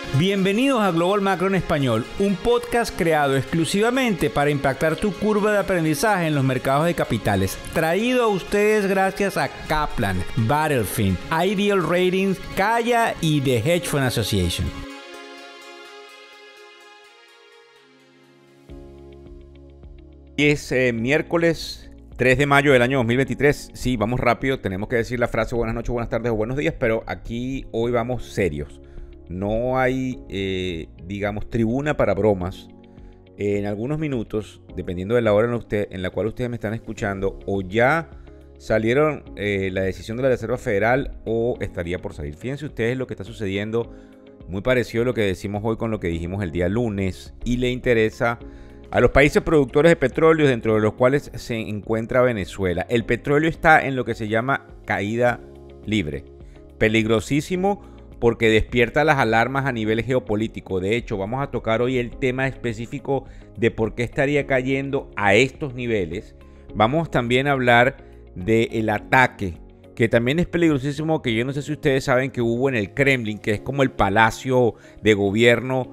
Bienvenidos a Global Macro en Español, un podcast creado exclusivamente para impactar tu curva de aprendizaje en los mercados de capitales. Traído a ustedes gracias a Kaplan, Battlefield, Ideal Ratings, Kaya y The Hedge Fund Association. Y es miércoles 3 de mayo del año 2023. Sí, vamos rápido, tenemos que decir la frase buenas noches, buenas tardes o buenos días, pero aquí hoy vamos serios. No hay, digamos, tribuna para bromas. En algunos minutos, dependiendo de la hora en la cual ustedes me están escuchando, o ya salieron la decisión de la Reserva Federal o estaría por salir. Fíjense ustedes lo que está sucediendo, muy parecido a lo que decimos hoy con lo que dijimos el día lunes, y le interesa a los países productores de petróleo, dentro de los cuales se encuentra Venezuela. El petróleo está en lo que se llama caída libre. Peligrosísimo, porque despierta las alarmas a nivel geopolítico. De hecho, vamos a tocar hoy el tema específico de por qué estaría cayendo a estos niveles. Vamos también a hablar del ataque, que también es peligrosísimo, que yo no sé si ustedes saben que hubo en el Kremlin, que es como el palacio de gobierno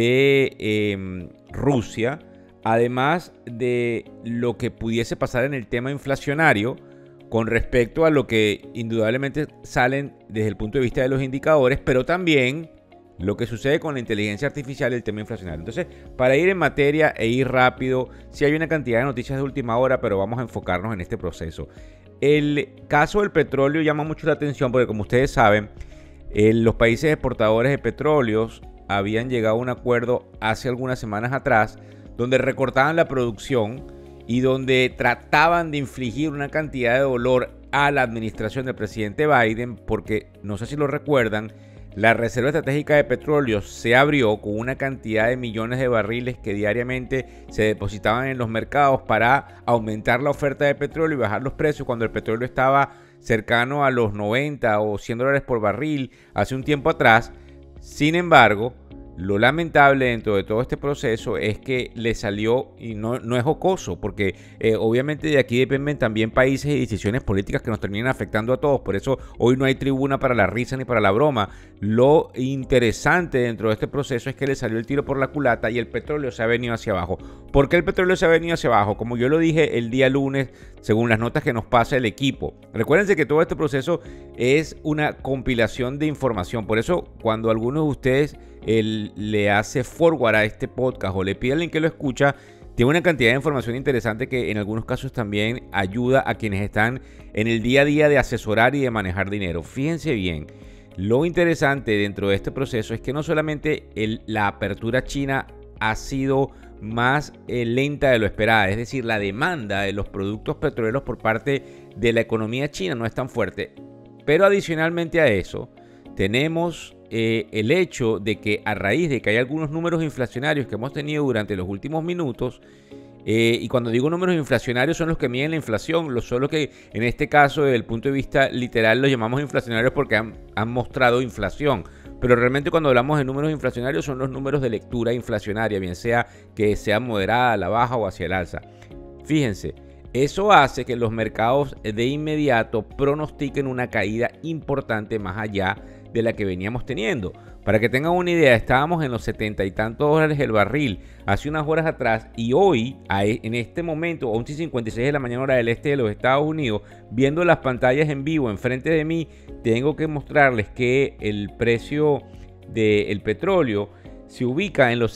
de Rusia, además de lo que pudiese pasar en el tema inflacionario, con respecto a lo que indudablemente salen desde el punto de vista de los indicadores, pero también lo que sucede con la inteligencia artificial y el tema inflacionario. Entonces, para ir en materia e ir rápido, sí hay una cantidad de noticias de última hora, pero vamos a enfocarnos en este proceso. El caso del petróleo llama mucho la atención porque, como ustedes saben, los países exportadores de petróleos habían llegado a un acuerdo hace algunas semanas atrás, donde recortaban la producción y donde trataban de infligir una cantidad de dolor a la administración del presidente Biden, porque, no sé si lo recuerdan, la Reserva Estratégica de Petróleo se abrió con una cantidad de millones de barriles que diariamente se depositaban en los mercados para aumentar la oferta de petróleo y bajar los precios cuando el petróleo estaba cercano a los 90 o 100 dólares por barril hace un tiempo atrás. Sin embargo, lo lamentable dentro de todo este proceso es que le salió, y no es jocoso, porque obviamente de aquí dependen también países y decisiones políticas que nos terminan afectando a todos. Por eso hoy no hay tribuna para la risa ni para la broma. Lo interesante dentro de este proceso es que le salió el tiro por la culata y el petróleo se ha venido hacia abajo. ¿Por qué el petróleo se ha venido hacia abajo? Como yo lo dije el día lunes, según las notas que nos pasa el equipo. Recuérdense que todo este proceso es una compilación de información. Por eso, cuando algunos de ustedes le hace forward a este podcast o le pide a alguien que lo escucha, tiene una cantidad de información interesante que en algunos casos también ayuda a quienes están en el día a día de asesorar y de manejar dinero. Fíjense bien, lo interesante dentro de este proceso es que no solamente la apertura china ha sido más lenta de lo esperada, es decir, la demanda de los productos petroleros por parte de la economía china no es tan fuerte, pero adicionalmente a eso tenemos el hecho de que, a raíz de que hay algunos números inflacionarios que hemos tenido durante los últimos minutos, y cuando digo números inflacionarios son los que miden la inflación, solo que en este caso desde el punto de vista literal los llamamos inflacionarios porque han mostrado inflación, pero realmente cuando hablamos de números inflacionarios son los números de lectura inflacionaria, bien sea que sea moderada, a la baja o hacia el alza. Fíjense, eso hace que los mercados de inmediato pronostiquen una caída importante más allá de la que veníamos teniendo. Para que tengan una idea, estábamos en los 70 y tantos dólares el barril hace unas horas atrás, y hoy, en este momento, 11:56 de la mañana hora del este de los Estados Unidos, viendo las pantallas en vivo enfrente de mí, tengo que mostrarles que el precio del petróleo se ubica en los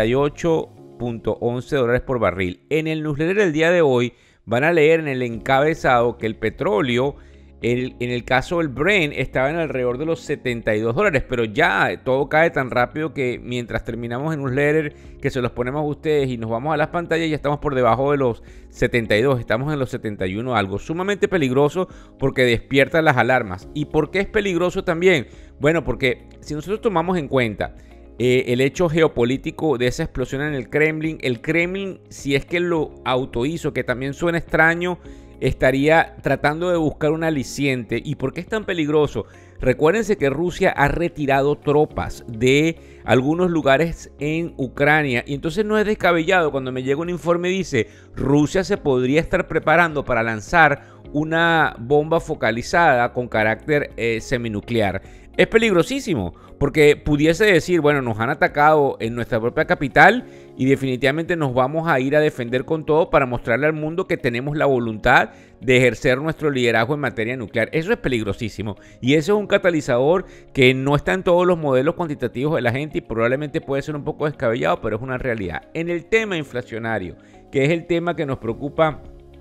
68.11 dólares por barril. En el newsletter del día de hoy van a leer en el encabezado que el petróleo, en el caso del Brent, estaba en alrededor de los 72 dólares, pero ya todo cae tan rápido que mientras terminamos en un newsletter que se los ponemos a ustedes y nos vamos a las pantallas, ya estamos por debajo de los 72, estamos en los 71, algo sumamente peligroso porque despierta las alarmas. ¿Y por qué es peligroso también? Bueno, porque si nosotros tomamos en cuenta el hecho geopolítico de esa explosión en el Kremlin, si es que lo autohizo, que también suena extraño, estaría tratando de buscar un aliciente. ¿Y por qué es tan peligroso? Recuérdense que Rusia ha retirado tropas de algunos lugares en Ucrania, y entonces no es descabellado cuando me llega un informe y dice Rusia se podría estar preparando para lanzar una bomba focalizada con carácter seminuclear. Es peligrosísimo, porque pudiese decir, bueno, nos han atacado en nuestra propia capital y definitivamente nos vamos a ir a defender con todo para mostrarle al mundo que tenemos la voluntad de ejercer nuestro liderazgo en materia nuclear. Eso es peligrosísimo y eso es un catalizador que no está en todos los modelos cuantitativos de la gente y probablemente puede ser un poco descabellado, pero es una realidad. En el tema inflacionario, que es el tema que nos preocupa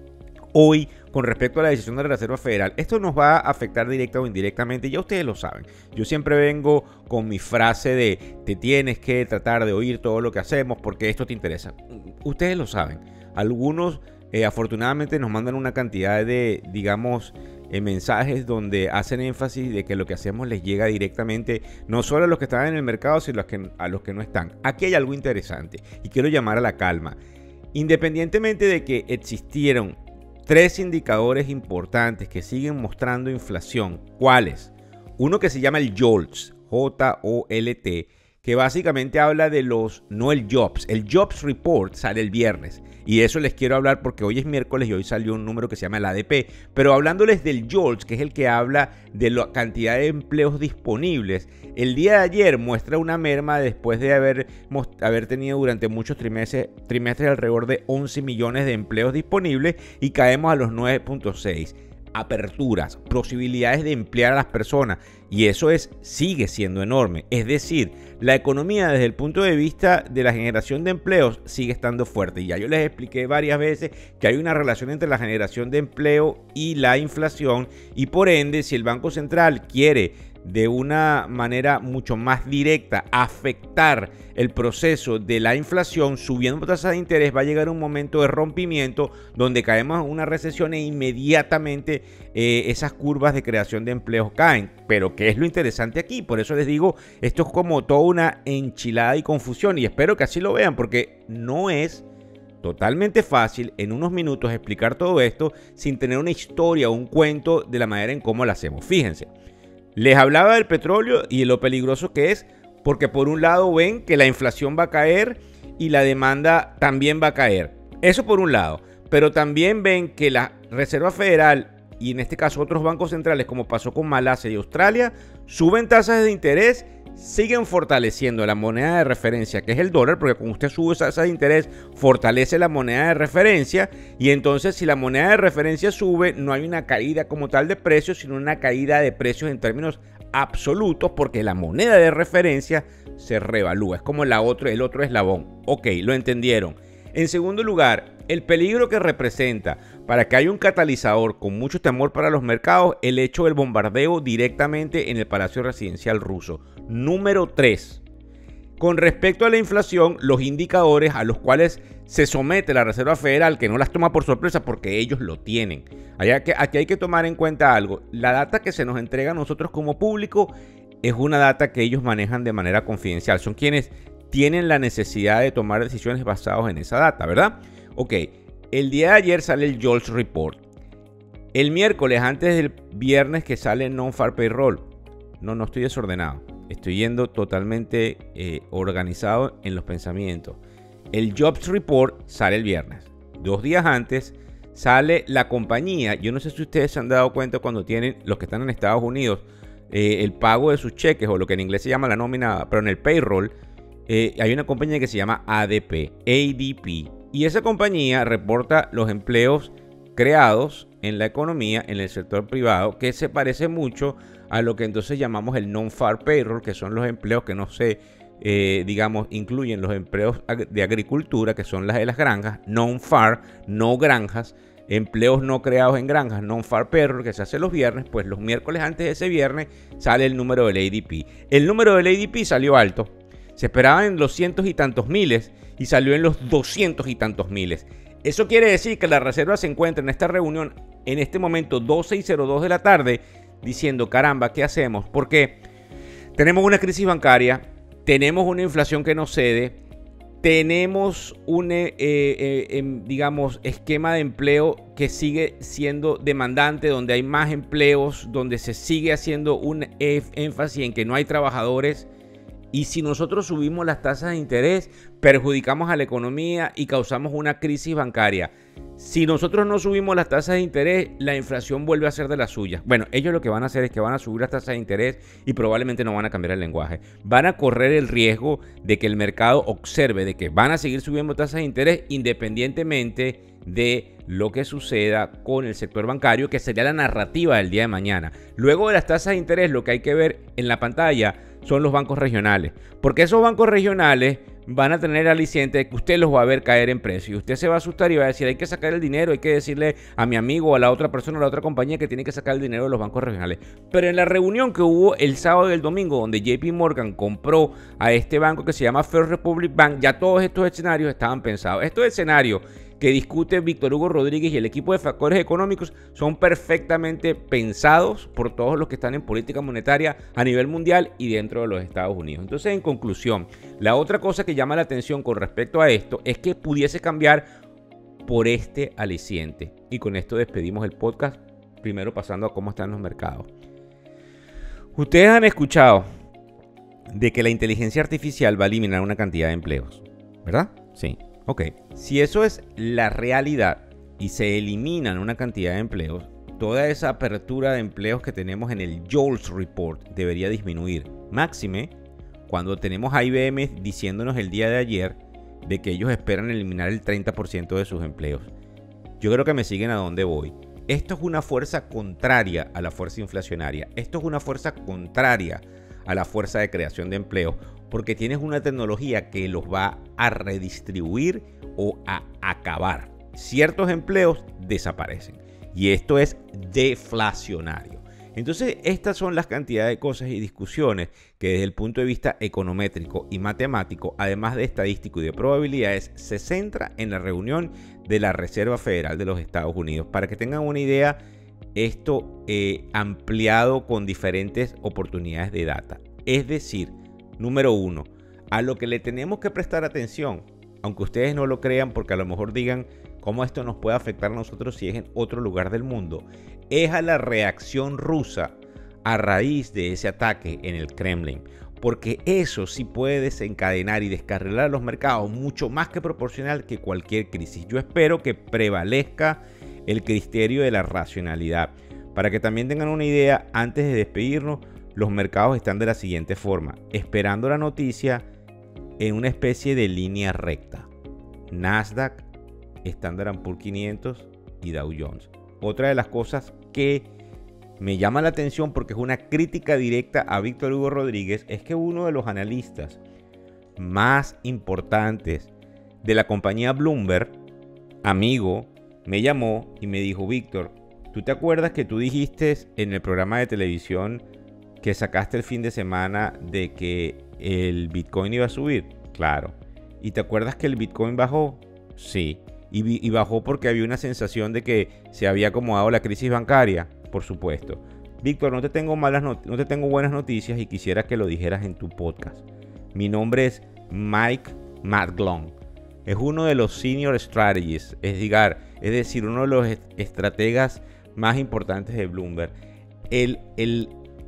hoy con respecto a la decisión de la Reserva Federal, esto nos va a afectar directa o indirectamente, ya ustedes lo saben. Yo siempre vengo con mi frase de te tienes que tratar de oír todo lo que hacemos porque esto te interesa. Ustedes lo saben. Algunos afortunadamente nos mandan una cantidad de, digamos, mensajes donde hacen énfasis de que lo que hacemos les llega directamente no solo a los que están en el mercado, sino a los que no están. Aquí hay algo interesante y quiero llamar a la calma. Independientemente de que existieron tres indicadores importantes que siguen mostrando inflación. ¿Cuáles? Uno que se llama el JOLTS, J-O-L-T, que básicamente habla de no el Jobs. El Jobs Report sale el viernes. Y de eso les quiero hablar porque hoy es miércoles y hoy salió un número que se llama el ADP. Pero hablándoles del JOLTS, que es el que habla de la cantidad de empleos disponibles, el día de ayer muestra una merma después de haber tenido durante muchos trimestres alrededor de 11 millones de empleos disponibles y caemos a los 9.6. Aperturas, posibilidades de emplear a las personas y eso sigue siendo enorme. Es decir, la economía desde el punto de vista de la generación de empleos sigue estando fuerte. Y ya yo les expliqué varias veces que hay una relación entre la generación de empleo y la inflación y por ende si el Banco Central quiere de una manera mucho más directa afectar el proceso de la inflación subiendo tasas de interés, va a llegar un momento de rompimiento donde caemos en una recesión e inmediatamente esas curvas de creación de empleos caen. Pero ¿qué es lo interesante aquí? Por eso les digo, esto es como toda una enchilada y confusión y espero que así lo vean porque no es totalmente fácil en unos minutos explicar todo esto sin tener una historia o un cuento de la manera en cómo lo hacemos. Fíjense. Les hablaba del petróleo y de lo peligroso que es, porque por un lado ven que la inflación va a caer y la demanda también va a caer. Eso por un lado. Pero también ven que la Reserva Federal y en este caso otros bancos centrales, como pasó con Malasia y Australia, suben tasas de interés, siguen fortaleciendo la moneda de referencia, que es el dólar, porque cuando usted sube tasas de interés, fortalece la moneda de referencia, y entonces si la moneda de referencia sube, no hay una caída como tal de precios, sino una caída de precios en términos absolutos, porque la moneda de referencia se revalúa, es como el otro eslabón. Ok, lo entendieron. En segundo lugar, el peligro que representa para que haya un catalizador con mucho temor para los mercados, el hecho del bombardeo directamente en el Palacio Residencial ruso. Número 3. Con respecto a la inflación, los indicadores a los cuales se somete la Reserva Federal, que no las toma por sorpresa porque ellos lo tienen. Aquí hay que tomar en cuenta algo. La data que se nos entrega a nosotros como público es una data que ellos manejan de manera confidencial. Son quienes tienen la necesidad de tomar decisiones basadas en esa data, ¿verdad? Ok, el día de ayer sale el JOLTS Report. El miércoles, antes del viernes que sale Non-Farm Payroll. No estoy desordenado. Estoy yendo totalmente organizado en los pensamientos. El Jobs Report sale el viernes. 2 días antes sale la compañía. Yo no sé si ustedes se han dado cuenta cuando tienen, los que están en Estados Unidos, el pago de sus cheques o lo que en inglés se llama la nómina, pero en el payroll, hay una compañía que se llama ADP. Y esa compañía reporta los empleos creados en la economía, en el sector privado, que se parece mucho a lo que entonces llamamos el non-farm payroll, que son los empleos que no se, incluyen los empleos de agricultura, que son las de las granjas, non-farm, no granjas, empleos no creados en granjas, non-farm payroll, que se hace los viernes. Pues los miércoles antes de ese viernes sale el número del ADP. El número del ADP salió alto. Se esperaba en los cientos y tantos miles y salió en los 200 y tantos miles. Eso quiere decir que la Reserva se encuentra en esta reunión en este momento 12:02 de la tarde diciendo, caramba, ¿qué hacemos? Porque tenemos una crisis bancaria, tenemos una inflación que no cede, tenemos un esquema de empleo que sigue siendo demandante, donde hay más empleos, donde se sigue haciendo un énfasis en que no hay trabajadores. Y si nosotros subimos las tasas de interés, perjudicamos a la economía y causamos una crisis bancaria. si nosotros no subimos las tasas de interés, la inflación vuelve a ser de las suyas. Bueno, ellos lo que van a hacer es que van a subir las tasas de interés y probablemente no van a cambiar el lenguaje. Van a correr el riesgo de que el mercado observe de que van a seguir subiendo tasas de interés independientemente de lo que suceda con el sector bancario, que sería la narrativa del día de mañana. Luego de las tasas de interés, lo que hay que ver en la pantalla son los bancos regionales, porque esos bancos regionales van a tener aliciente de que usted los va a ver caer en precio y usted se va a asustar y va a decir: hay que sacar el dinero, hay que decirle a mi amigo o a la otra persona o a la otra compañía que tiene que sacar el dinero de los bancos regionales. Pero en la reunión que hubo el sábado y el domingo, donde JP Morgan compró a este banco que se llama First Republic Bank, ya todos estos escenarios estaban pensados. Estos escenarios que discute Víctor Hugo Rodríguez y el equipo de factores económicos son perfectamente pensados por todos los que están en política monetaria a nivel mundial y dentro de los Estados Unidos. Entonces, en conclusión, la otra cosa que llama la atención con respecto a esto es que pudiese cambiar por este aliciente. Y con esto despedimos el podcast, primero pasando a cómo están los mercados. Ustedes han escuchado de que la inteligencia artificial va a eliminar una cantidad de empleos, ¿verdad? Sí. Ok, si eso es la realidad y se eliminan una cantidad de empleos, toda esa apertura de empleos que tenemos en el JOLTS Report debería disminuir. Máxime cuando tenemos a IBM diciéndonos el día de ayer de que ellos esperan eliminar el 30% de sus empleos. Yo creo que me siguen a dónde voy. Esto es una fuerza contraria a la fuerza inflacionaria. Esto es una fuerza contraria a la fuerza de creación de empleo, porque tienes una tecnología que los va a redistribuir o a acabar. Ciertos empleos desaparecen y esto es deflacionario. Entonces, estas son las cantidades de cosas y discusiones que desde el punto de vista econométrico y matemático, además de estadístico y de probabilidades, se centra en la reunión de la Reserva Federal de los Estados Unidos. Para que tengan una idea, esto ampliado con diferentes oportunidades de data. Es decir, número uno, a lo que le tenemos que prestar atención, aunque ustedes no lo crean porque a lo mejor digan cómo esto nos puede afectar a nosotros si es en otro lugar del mundo, es a la reacción rusa a raíz de ese ataque en el Kremlin. Porque eso sí puede desencadenar y descarrilar a los mercados mucho más que proporcional que cualquier crisis. Yo espero que prevalezca el criterio de la racionalidad. Para que también tengan una idea, antes de despedirnos, los mercados están de la siguiente forma, esperando la noticia en una especie de línea recta. Nasdaq, Standard & Poor's 500 y Dow Jones. Otra de las cosas que me llama la atención porque es una crítica directa a Víctor Hugo Rodríguez es que uno de los analistas más importantes de la compañía Bloomberg, amigo, me llamó y me dijo: Víctor, ¿tú te acuerdas que tú dijiste en el programa de televisión que sacaste el fin de semana de que el Bitcoin iba a subir? Claro. ¿Y te acuerdas que el Bitcoin bajó? Sí. Y bajó porque había una sensación de que se había acomodado la crisis bancaria. Por supuesto. Víctor, no te tengo buenas noticias y quisiera que lo dijeras en tu podcast. Mi nombre es Mike McGlone. Es uno de los senior strategists, es decir, uno de los estrategas más importantes de Bloomberg. El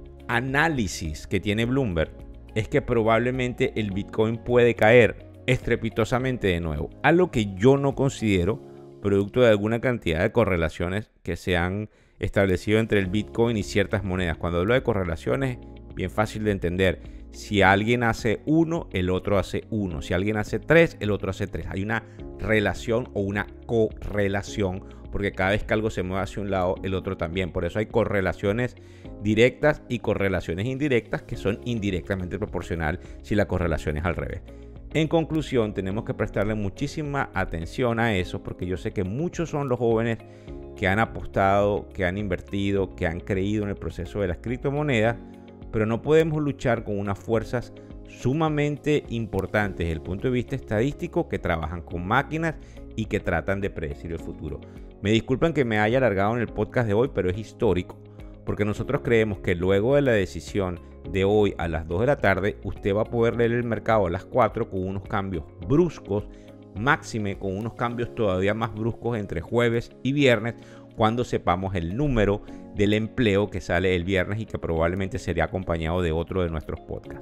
análisis que tiene Bloomberg es que probablemente el Bitcoin puede caer estrepitosamente de nuevo, algo que yo no considero, producto de alguna cantidad de correlaciones que se han establecido entre el Bitcoin y ciertas monedas. Cuando hablo de correlaciones, bien fácil de entender. Si alguien hace 1, el otro hace 1. Si alguien hace 3, el otro hace 3. Hay una relación o una correlación, porque cada vez que algo se mueve hacia un lado, el otro también. Por eso hay correlaciones directas y correlaciones indirectas que son indirectamente proporcional si la correlación es al revés. En conclusión, tenemos que prestarle muchísima atención a eso, porque yo sé que muchos son los jóvenes que han apostado, que han invertido, que han creído en el proceso de las criptomonedas, pero no podemos luchar con unas fuerzas sumamente importantes desde el punto de vista estadístico que trabajan con máquinas y que tratan de predecir el futuro. Me disculpan que me haya alargado en el podcast de hoy, pero es histórico, porque nosotros creemos que luego de la decisión de hoy a las 2 de la tarde, usted va a poder leer el mercado a las 4 con unos cambios bruscos, máxime con unos cambios todavía más bruscos entre jueves y viernes, cuando sepamos el número del empleo que sale el viernes y que probablemente sería acompañado de otro de nuestros podcasts.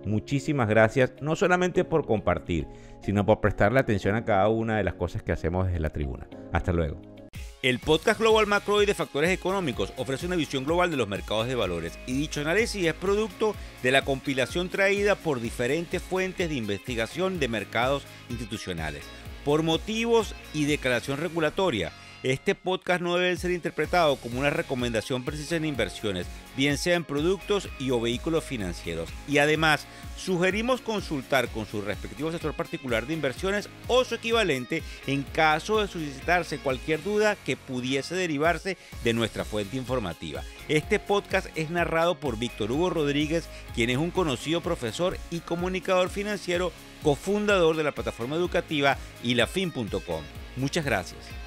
Muchísimas gracias, no solamente por compartir, sino por prestarle atención a cada una de las cosas que hacemos desde la tribuna. Hasta luego. El podcast Global Macro y de Factores Económicos ofrece una visión global de los mercados de valores y dicho análisis es producto de la compilación traída por diferentes fuentes de investigación de mercados institucionales. Por motivos y declaración regulatoria, este podcast no debe ser interpretado como una recomendación precisa en inversiones, bien sea en productos y o vehículos financieros. Y además, sugerimos consultar con su respectivo asesor particular de inversiones o su equivalente en caso de suscitarse cualquier duda que pudiese derivarse de nuestra fuente informativa. Este podcast es narrado por Víctor Hugo Rodríguez, quien es un conocido profesor y comunicador financiero, cofundador de la plataforma educativa ilafin.com. Muchas gracias.